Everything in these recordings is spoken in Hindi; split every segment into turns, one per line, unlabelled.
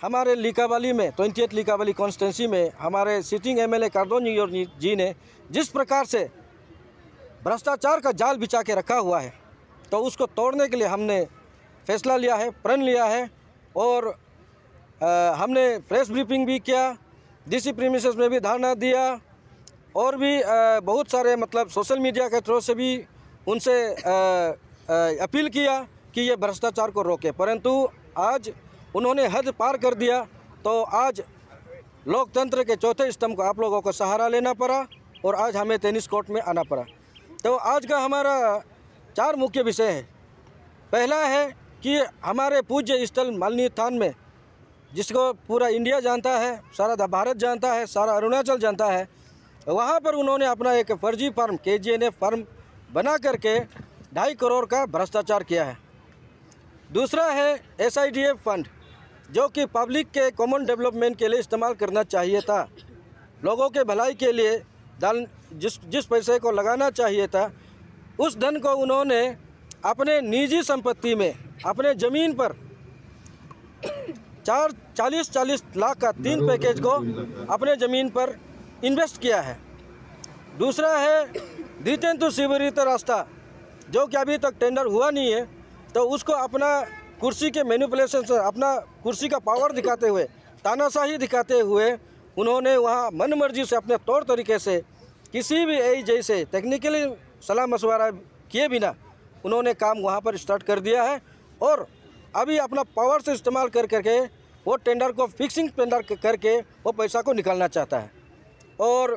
हमारे लिकाबाली में 28 लिकाबाली कॉन्स्टिट्यूंसी में हमारे सिटिंग एमएलए कार्दोनियोर जी ने जिस प्रकार से भ्रष्टाचार का जाल बिछा के रखा हुआ है, तो उसको तोड़ने के लिए हमने फैसला लिया है, प्रण लिया है। और हमने प्रेस ब्रीफिंग भी किया, डीसी प्रीमिसेस में भी धरना दिया और भी बहुत सारे मतलब सोशल मीडिया के थ्रू से भी उनसे अपील किया कि ये भ्रष्टाचार को रोके, परंतु आज उन्होंने हद पार कर दिया। तो आज लोकतंत्र के चौथे स्तंभ को आप लोगों को सहारा लेना पड़ा और आज हमें टेनिस कोर्ट में आना पड़ा। तो आज का हमारा 4 मुख्य विषय है। पहला है कि हमारे पूज्य स्थल मालिनी थान में, जिसको पूरा इंडिया जानता है, सारा भारत जानता है, सारा अरुणाचल जानता है, वहाँ पर उन्होंने अपना एक फर्जी फार्म KGNF फार्म बना करके 2.5 करोड़ का भ्रष्टाचार किया है। दूसरा है SIDF फंड, जो कि पब्लिक के कॉमन डेवलपमेंट के लिए इस्तेमाल करना चाहिए था, लोगों के भलाई के लिए जिस पैसे को लगाना चाहिए था, उस धन को उन्होंने अपने निजी संपत्ति में, अपने ज़मीन पर 40 लाख का 3 पैकेज को अपने ज़मीन पर इन्वेस्ट किया है। दूसरा है द्वितेंदु शिवरीत रास्ता, जो कि अभी तक टेंडर हुआ नहीं है, तो उसको अपना कुर्सी के मैनिपुलेशन से, अपना कुर्सी का पावर दिखाते हुए, तानाशाही दिखाते हुए उन्होंने वहाँ मनमर्जी से अपने तौर तरीके से किसी भी जैसे टेक्निकली सलाह मशवरा किए बिना उन्होंने काम वहाँ पर स्टार्ट कर दिया है। और अभी अपना पावर से इस्तेमाल कर करके वो टेंडर को फिक्सिंग टेंडर करके वो पैसा को निकालना चाहता है। और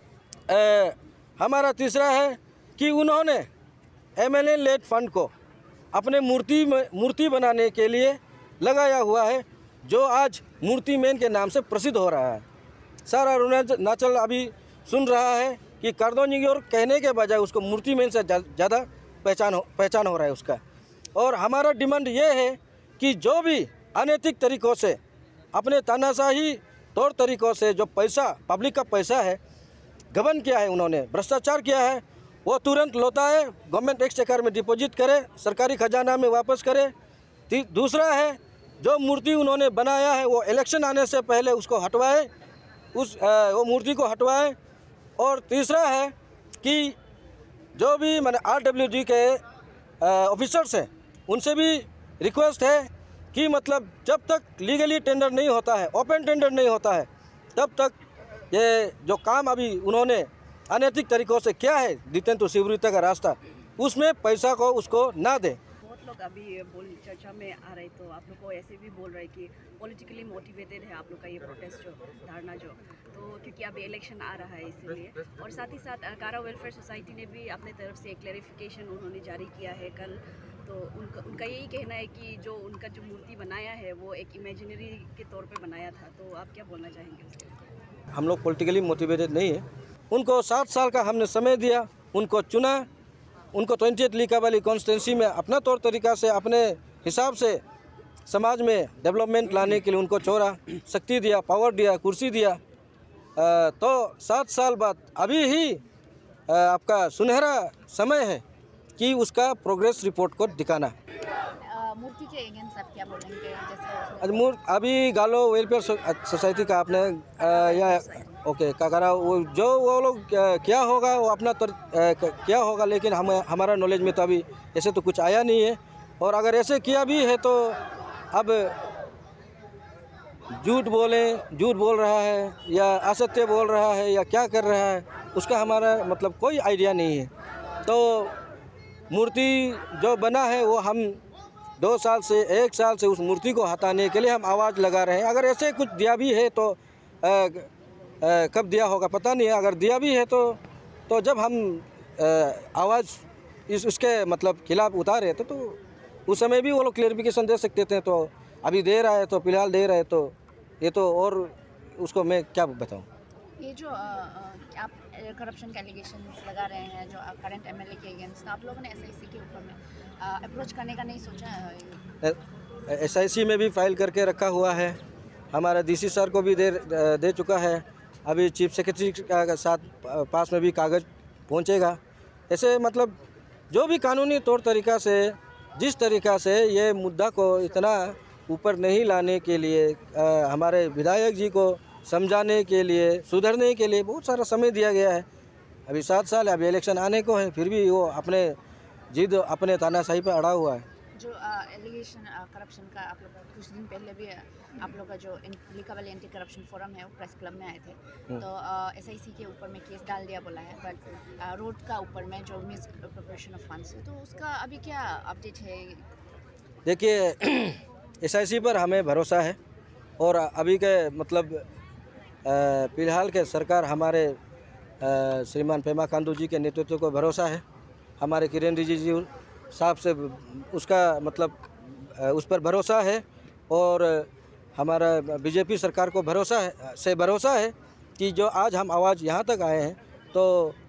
हमारा तीसरा है कि उन्होंने MLA लेड फंड को अपने मूर्ति बनाने के लिए लगाया हुआ है, जो आज मूर्ति मैन के नाम से प्रसिद्ध हो रहा है। सारा अरुणाचल अभी सुन रहा है कि कार्दोनियोर कहने के बजाय उसको मूर्ति मैन से ज़्यादा पहचान हो रहा है उसका। और हमारा डिमांड ये है कि जो भी अनैतिक तरीक़ों से, अपने तानाशाही तौर तरीक़ों से जो पैसा, पब्लिक का पैसा है, गबन किया है, उन्होंने भ्रष्टाचार किया है, वो तुरंत लौटाए, गवर्नमेंट एक्सचेकर में डिपॉजिट करे, सरकारी खजाना में वापस करे। दूसरा है जो मूर्ति उन्होंने बनाया है वो इलेक्शन आने से पहले उसको हटवाए, वो मूर्ति को हटवाए। और तीसरा है कि जो भी मैंने RWG के ऑफिसर्स हैं, उनसे भी रिक्वेस्ट है कि मतलब जब तक लीगली टेंडर नहीं होता है, ओपन टेंडर नहीं होता है, तब तक ये जो काम अभी उन्होंने अनैतिक तरीक़ों से किया है, द्वितेंदु शिवरीत का रास्ता, उसमें पैसा को उसको ना दे।
बहुत लोग अभी चर्चा में आ रहे, तो आप लोग को ऐसे भी बोल रहे कि पॉलिटिकली मोटिवेटेड है आप लोग का ये प्रोटेस्ट, जो धारणा जो, तो क्योंकि अभी इलेक्शन आ रहा है इसलिए। और साथ ही साथ कारा वेलफेयर सोसाइटी ने भी अपने तरफ से एक क्लैरिफिकेशन उन्होंने जारी किया है कल। तो उनका यही कहना है कि जो उनका जो मूर्ति बनाया है वो एक इमेजिनरी के तौर पे बनाया था। तो आप क्या बोलना चाहेंगे उसके?
हम लोग पॉलिटिकली मोटिवेटेड नहीं है। उनको 7 साल का हमने समय दिया, उनको चुना, उनको 28 लिकाबाली कॉन्स्टिट्यूंसी में अपना तौर तरीका से, अपने हिसाब से समाज में डेवलपमेंट लाने के लिए उनको छोड़ा, शक्ति दिया, पावर दिया, कुर्सी दिया। तो 7 साल बाद अभी ही आपका सुनहरा समय है कि उसका प्रोग्रेस रिपोर्ट को दिखाना।
मूर्ति के अगेंस्ट आप क्या बोलेंगे? जैसे
अभी गालो वेलफेयर सोसाइटी का आपने या ओके काकरा वो लोग क्या होगा वो अपना क्या होगा, लेकिन हमारा नॉलेज में तो अभी ऐसे तो कुछ आया नहीं है। और अगर ऐसे किया भी है तो अब झूठ बोल रहा है या असत्य बोल रहा है या क्या कर रहा है, उसका हमारा मतलब कोई आइडिया नहीं है। तो मूर्ति जो बना है वो हम 2 साल से 1 साल से उस मूर्ति को हटाने के लिए हम आवाज़ लगा रहे हैं। अगर ऐसे कुछ दिया भी है तो कब दिया होगा पता नहीं है। अगर दिया भी है तो जब हम आवाज़ उसके मतलब खिलाफ उतारे तो उस समय भी वो लोग क्लेरिफिकेशन दे सकते थे। तो अभी दे रहा है तो फिलहाल दे रहा है, तो ये तो और उसको मैं क्या बताऊँ।
ये जो आप करप्शन के एलिगेशंस लगा रहे हैं जो करंट MLA के अगेंस्ट, आप लोगों ने SIC के ऊपर में अप्रोच करने का नहीं सोचा है?
SIC में भी फाइल करके रखा हुआ है, हमारा DC सर को भी दे चुका है। अभी चीफ सेक्रेटरी के साथ पास में भी कागज़ पहुंचेगा। ऐसे मतलब जो भी कानूनी तौर तरीक़ा से जिस तरीक़ा से ये मुद्दा को इतना ऊपर नहीं लाने के लिए, हमारे विधायक जी को समझाने के लिए, सुधरने के लिए बहुत सारा समय दिया गया है। अभी 7 साल है, अभी इलेक्शन आने को है, फिर भी वो अपने जिद अपने तानाशाही पर अड़ा हुआ है।
जो एलिगेशन करप्शन का आप लोग कुछ दिन पहले भी आप लोग का जो लिकाबाली एंटी करप्शन फोरम है वो प्रेस क्लब में आए थे, तो SIC के ऊपर में केस डाल दिया बोला है, बट रोड का ऊपर में जो मिस अप्रोप्रिएशन ऑफ फंड्स है, तो उसका अभी क्या अपडेट है?
देखिए SIC पर हमें भरोसा है और अभी के मतलब फ़िलहाल के सरकार हमारे श्रीमान पेमा खांडू जी के नेतृत्व को भरोसा है। हमारे किरण रिजिजू साहब से उसका मतलब उस पर भरोसा है और हमारा BJP सरकार को भरोसा है कि जो आज हम आवाज़ यहाँ तक आए हैं तो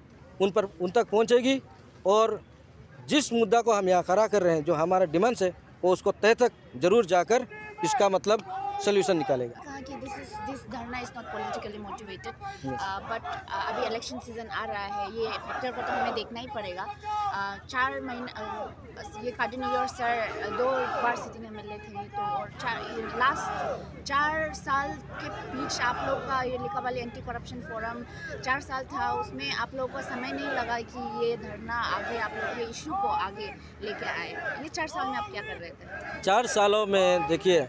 उन तक पहुँचेगी और जिस मुद्दा को हम यहाँ खड़ा कर रहे हैं, जो हमारा डिमांड्स है, वो उसको तय तक जरूर जाकर इसका मतलब सोल्यूशन निकालेगा।
कहा कि this dharna is not politically motivated, but अभी इलेक्शन सीजन आ रहा है, ये फैक्टर को तो हमें देखना ही पड़ेगा। 4 महीने ये कार्डन न्यू यॉर्क सर 2 बार सिटिंग MLA थे, तो और लास्ट 4 साल के बीच आप लोग का ये लिकाबाली एंटी करप्शन फोरम 4 साल था, उसमें आप लोगों को समय नहीं लगा कि ये धरना आगे आप लोग के इशू को आगे लेके आए। ये 4 साल में आप क्या कर रहे थे?
4 सालों में देखिए,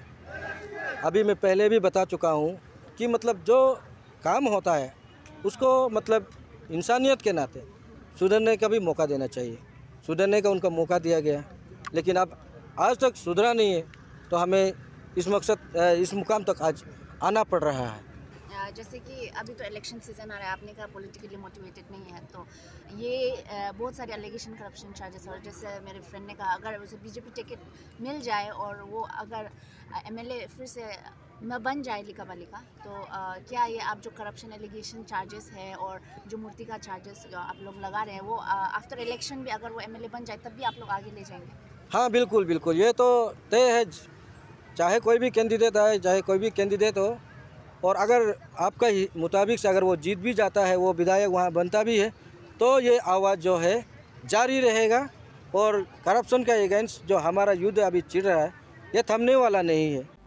अभी मैं पहले भी बता चुका हूँ कि मतलब जो काम होता है उसको मतलब इंसानियत के नाते सुधरने का भी मौका देना चाहिए। सुधरने का उनका मौका दिया गया, लेकिन अब आज तक सुधरा नहीं है, तो हमें इस मुकाम तक आज आना पड़ रहा है।
जैसे कि अभी तो इलेक्शन सीजन आ रहा है, आपने कहा पॉलिटिकली मोटिवेटेड नहीं है, तो ये बहुत सारे एलिगेशन करप्शन चार्जेस, और जैसे मेरे फ्रेंड ने कहा अगर उसे BJP टिकट मिल जाए और वो अगर MLA फिर से न बन जाए लिकाबाली का, तो क्या ये आप जो करप्शन एलिगेशन चार्जेस है और जो मूर्ति का चार्जेस आप लोग लगा रहे हैं, वो आफ्टर इलेक्शन भी अगर वो MLA बन जाए तब भी आप लोग आगे ले जाएंगे?
हाँ बिल्कुल बिल्कुल, ये तो तय है, चाहे कोई भी कैंडिडेट आए, चाहे कोई भी कैंडिडेट हो, और अगर आपका ही मुताबिक से अगर वो जीत भी जाता है, वो विधायक वहाँ बनता भी है, तो ये आवाज़ जो है जारी रहेगा और करप्शन का अगेंस्ट जो हमारा युद्ध अभी छिड़ रहा है, ये थमने वाला नहीं है।